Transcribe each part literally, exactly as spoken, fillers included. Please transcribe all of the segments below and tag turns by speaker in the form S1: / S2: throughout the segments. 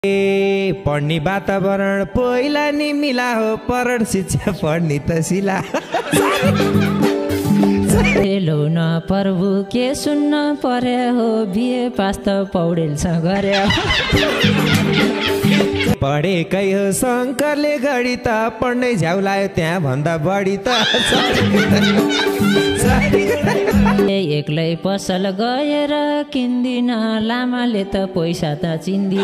S1: ए पढ्ने वातावरण पहिला नि मिला हो परण शिक्षा पढ्ने त सिला
S2: लौन प्रभु के सुन्न पर्या हो बिए पास त पौडेलसँग गर्या
S1: पढेकै हो शङ्करले गढी त पढ्नै झ्याउलायो त्यहाँ भन्दा बढी त
S2: एक्लै पसल गएर किन्दिन लामाले त पैसा त चिन्दिन।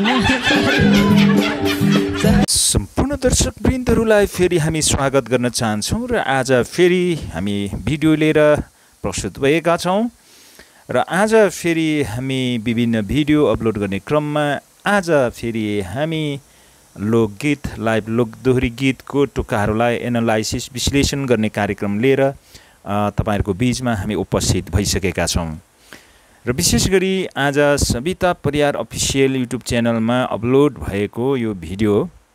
S3: सम्पूर्ण दर्शक वृन्दहरूलाई फेरि हामी स्वागत गर्न चाहन्छौँ र आज फेरि हामी भिडियो लिएर प्रस्तुत भएका छौँ र आज फेरि हामी विभिन्न भिडियो अपलोड गर्ने क्रममा आज फेरि हामी लोकगीत लाइभ लोकदोहोरी गीतको टुक्काहरूलाई एनालाइसिस विश्लेषण गर्ने कार्यक्रम लिएर तपाईहरुको बीचमा हामी उपस्थित भइसकेका छौँ र विशेष गरी आज सविता परियार अफिसियल युट्युब च्यानलमा अपलोड भएको यो भिडियो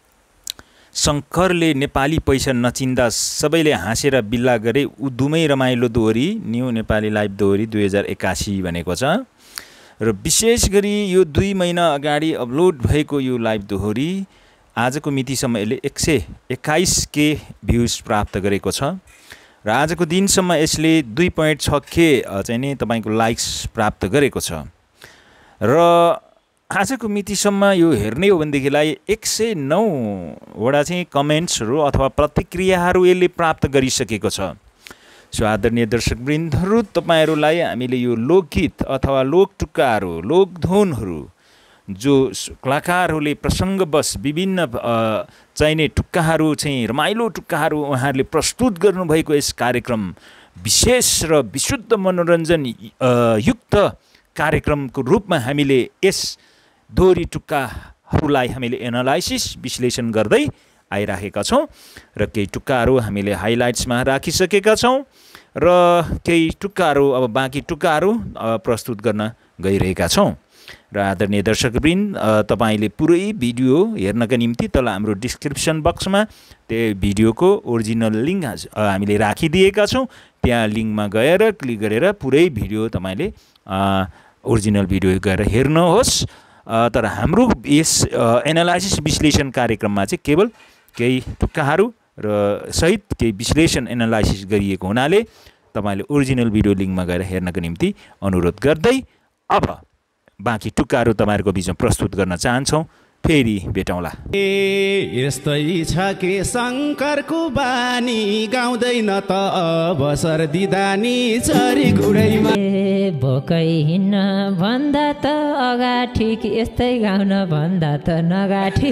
S3: शङ्करले नेपाली पैसा नचिन्दा सबैले हाँसेर बिल्ला गरे उदुमै रमाइलो दोहोरी न्यू नेपाली लाइभ दोहोरी दुई हजार एकासी भनेको छ र विशेष गरी यो दुई महिना अगाडि अपलोड भएको यो लाइभ दोहोरी आजको मितिसम्म यसले एक सय एक्काइस के भ्युज प्राप्त गरेको छ र आजको दिनसम्म यसले दुई पोइन्ट छ के चाहिँ नि तपाईको लाइक्स प्राप्त गरेको छ र आजको मितिसम्म यो हेर्ने हो भनेदेखिलाई एक सय नौ वटा चाहिँ कमेन्ट्सहरू अथवा प्रतिक्रियाहरू यसले प्राप्त गरिसकेको छ। सो आदरणीय दर्शकवृन्दहरू तपाईहरुलाई हामीले यो लोकगीत अथवा लोकटुक्काहरू लोकधुनहरू जो कलाकारहरूले प्रसङ्गवश विभिन्न चाहिने टुक्काहरू चाहिँ रमाइलो टुक्काहरू उहाँहरूले प्रस्तुत गर्नुभएको यस कार्यक्रम विशेष र विशुद्ध मनोरञ्जन युक्त कार्यक्रमको रूपमा हामीले यस दोहोरी टुक्काहरूलाई हामीले एनालाइसिस विश्लेषण गर्दै आइराखेका छौँ र केही टुक्काहरू हामीले हाइलाइट्समा राखिसकेका छौँ र केही टुक्काहरू अब बाँकी टुक्काहरू प्रस्तुत गर्न गइरहेका छौँ र आदरणीय दर्शकवृन्द तपाईले पुरै भिडियो हेर्नका निम्ति तल हाम्रो डिस्क्रिप्सन बक्समा त्यो भिडियोको ओरिजिनल लिङ्क हामीले राखिदिएका छौँ त्यहाँ लिङ्कमा गएर क्लिक गरेर पुरै भिडियो तपाईले ओरिजिनल भिडियो गएर हेर्नुहोस्। तर हाम्रो यस एनालाइसिस विश्लेषण कार्यक्रममा चाहिँ केवल केही टुक्काहरू र सहित केही विश्लेषण एनालाइसिस गरिएको हुनाले तपाईले ओरिजिनल भिडियो लिङ्कमा गएर हेर्नका निम्ति अनुरोध गर्दै अब बाँकी टुक्काहरू तपाईहरुको बीचमा प्रस्तुत गर्न चाहन्छौँ। फेरि भेटौँला।
S4: ए यस्तै छ के शङ्करको बानी गाउँदैन त अवसर दिदानी चरी गुडैमा
S2: भोकै हिँड्न भन्दा त अगाठि यस्तै गाउन भन्दा त नगाठी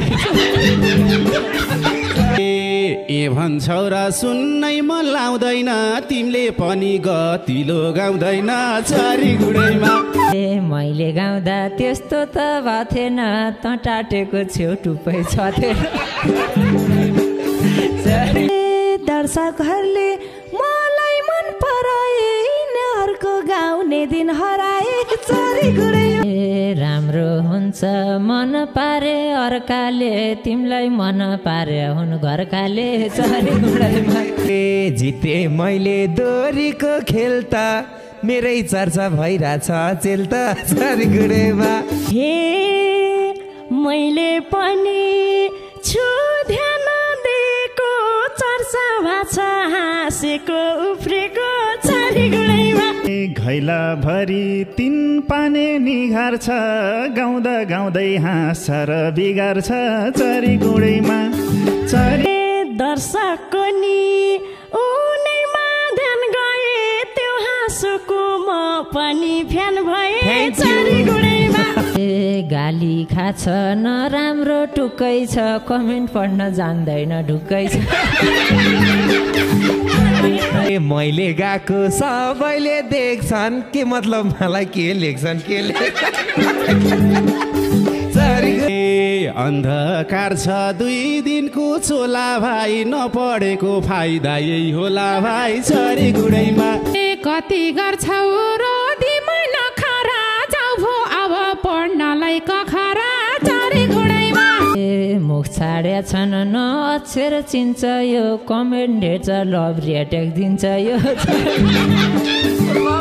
S4: ए भन्छौ र सुन्नै मन लाउँदैन तिमीले पनि गतिलो गाउँदैन चरी गुडैमा
S2: ए मैले गाउँदा त्यस्तो त भएको थिएन त टाटेको छेउ टुप्पै छ दर्शकहरूले मलाई मन पराए यिनीहरूको गाउने दिन हराए चरी गुडैमा ए राम्रो हुन्छ मन पारे अर्काले तिमीलाई मन पारे हुन घरकाले चरी गुडैमा
S1: ए जिते मैले दोहोरीको खेल त मेरै चर्चा भइरहेछ चेल त चरी गुडैमा
S2: हे मैले पनि छु ध्यान दिएको चर्चा भाषा हाँसेको उफ्रेको चरी गुडैमा
S5: घैला भरि तीन पाने निघार्छ गाउँदा गाउँदै हाँस र बिगार्छ चरी गुडैमा चरी
S2: दर्शकको नि उनैमा ध्यान गए त्यो हाँसोको म पनि फ्यान भए चरी गुडैमा ए गाली खाछ नराम्रो टुक्कै छ कमेन्ट पढ्न जान्दैन ढुक्कै छ
S1: ए मैले गाएको सबैले देख्छन् के मतलब मलाई के लेख्छन् के
S4: ए अन्धकार छ दुई दिनको चोला भाइ नपढेको फाइदा यही होला भाइ चरी गुडैमा
S6: ए कति गर्छौ रोदीमै नखरा जाऊ भो अब पढ्नलाई कखरा चरी गुडैमा
S2: ए मुख छाड्या छन् न अक्षर चिन्छ यो कमेन्ट हेर्छ लभ रिएटेक दिन्छ यो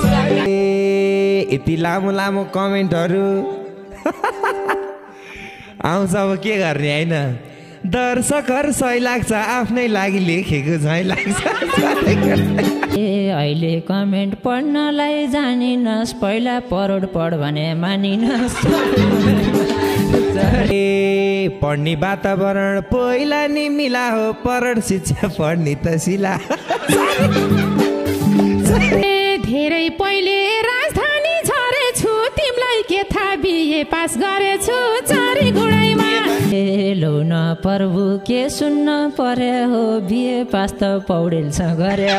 S1: ए यति लामो लामो कमेन्टहरू आउँछ अब के गर्ने होइन दर्शकहरू सही लाग्छ आफ्नै लागि लेखेको झै लाग्छ
S2: ए अहिले कमेन्ट पढ्नलाई जानिनस् पहिला परोड पढ भने मानिनस्
S1: ए पढ्ने वातावरण पहिला नि मिला हो परोड शिक्षा पढ्ने त सिला
S6: धेरै पहिले राजधानी झरेछु तिमीलाई के थाहा बिए पास गरेछु चारी गुणैमा
S2: ए लौ न प्रभु के सुन्न पर्यो हो बिए पास त पौडेलसँग गरे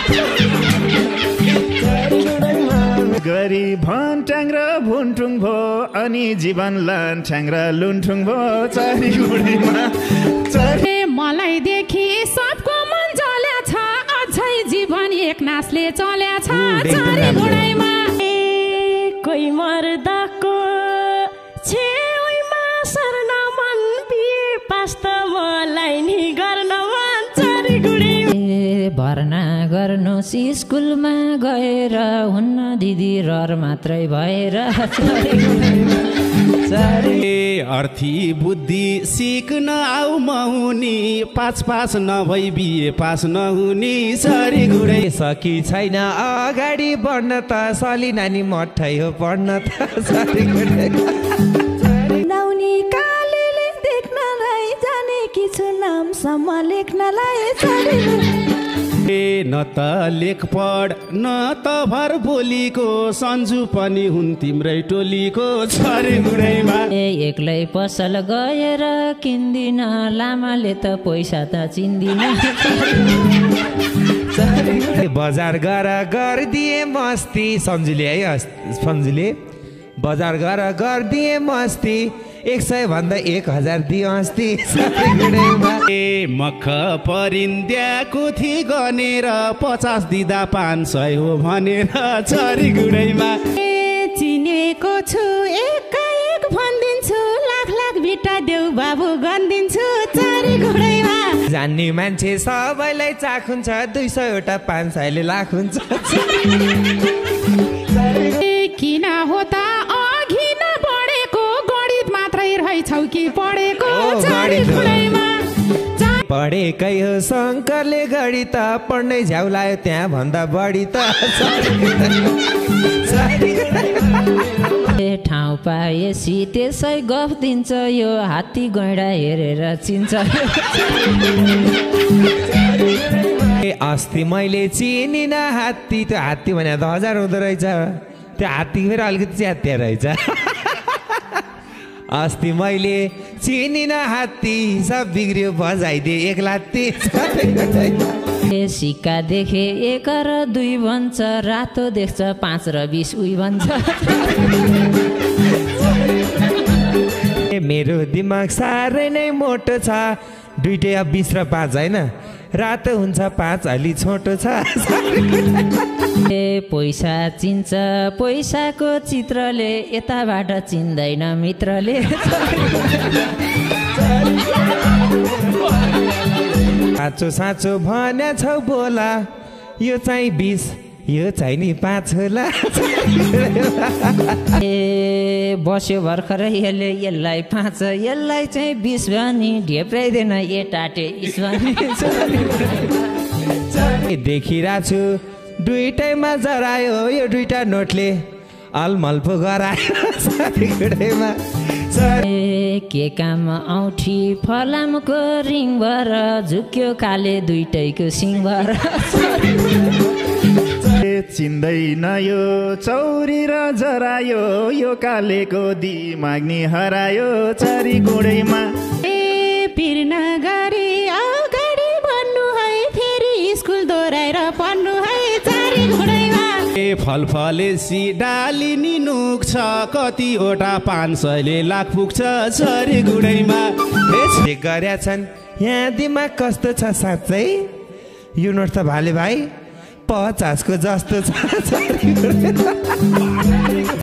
S5: गरी भन्ट्याङ र भुन्टुङ भो अनि जीवन लन्ठ्याङ र लुन्ठुङ भो चारी गुणैमा
S6: ए मलाई देखि सबको मन जल्या छ अझै जीवन एक नासले चल्या छ चारी गुणैमा
S2: ए कोही मर्दाको छेउमा सर्न मन बिए पास त मलाई नि गर्न मन चारी गुणैमा ए भर्ना गर्नुहोस् स्कुलमा गएर हुन्न दिदी रहर मात्रै भएर
S4: ए अर्थी बुद्धि सिक्न आऊ महुनी पाँच पास नभई बिए पास नहुनी सरी गुडै
S1: सकी छैन अगाडि बढ्न त सली नानी मठै हो पढ्न त सरी गुडै
S2: नाउनी कालीले देख्नलाई जानेकी छु नामसम्म लेख्नलाई चारी
S4: ए न त लेख पढ न त भर बोलीको सन्जु पनि हुन् तिम्रै टोलीको छरे गुडैमा
S2: ए एक्लै पसल गएर किन्दिन लामाले त पैसा त चिन्दिन
S1: बजार गर गरिदिए मस्ती सन्जुले है सन्जुले बजार गर गरिदिए मस्ती एक सय भन्दा एक हजार दियो अस्ति
S4: ए मख परिन्द्याको थी गनेर पचास दिँदा पाँच सय हो भनेर चरी गुडैमा
S6: ए चिनेको छु एकाएक भनिदिन्छु लाख लाख बिटा देऊ बाबु गनिदिन्छु चारी गुडैमा
S1: जान्ने मान्छे सबैलाई चाख हुन्छ दुई सयवटा पाँच सयले लाख हुन्छ
S6: किन हो त अघि नबढेको गणित मात्रै रहेछौ कि पढेको चारी गुडैमा
S1: पढेकै हो शङ्करले गढी त पढ्नै झ्याउलायो त्यहाँ भन्दा बढी त
S2: ए ठाउँ पाएसी त्यसै गफ दिन्छ यो हात्ती गैँडा हेरेर चिन्छ
S1: ए अस्ति मैले चिनिन हात्ती त्यो हात्ती भने त हजार हुँदो रहेछ त्यो हात्ती फेरि अलिकति च्यात्या रहेछ अस्ति मैले चिनिन हात्ती सब बिग्रियो बजाइदिए एक लात्ती
S2: ए सिक्का देखे एक र दुई भन्छ रातो देख्छ पाँच र बिस उही भन्छ
S1: ए मेरो दिमाग साह्रै नै मोटो छ दुइटै अब बिस र पाँच होइन रातो हुन्छ पाँच अलि छोटो छ
S2: ए पैसा चिन्छ पैसाको चित्रले यताबाट चिन्दैन मित्रले
S1: साँचो साँचो भन्या छौ बोला यो चाहिँ बिस यो चाहिँ नि पाँच होला
S2: ए बस्यो भर्खरै यसले यसलाई पाँच यसलाई चाहिँ बिस भने ढेप्राइँदैन ए टाटे इस
S1: देखिरहेको छु दुइटैमा जरायो यो दुइटा नोटले अलमल पो गरायो
S2: ए के काम औठी फलामको रिङ भर झुक्यो काले दुइटैको सिङ भर
S5: चिन्दैन यो चौरी र जरायो यो कालेको दिमाग नि हरायो चारी गुडैमा
S6: ए पिर नगरी अगाडि बन्नु है फेरि स्कुल दोहोऱ्याएर पढ्नु है चारी गुडैमा
S4: ए फलफलेसी डाली नि नुक्छ कतिवटा पाँच सयले लाख पुग्छ चरी गुडैमा
S1: गरेका छन् यहाँ दिमाग कस्तो छ साँच्चै यो नोट त भाले भाइ पचासको जस्तो छ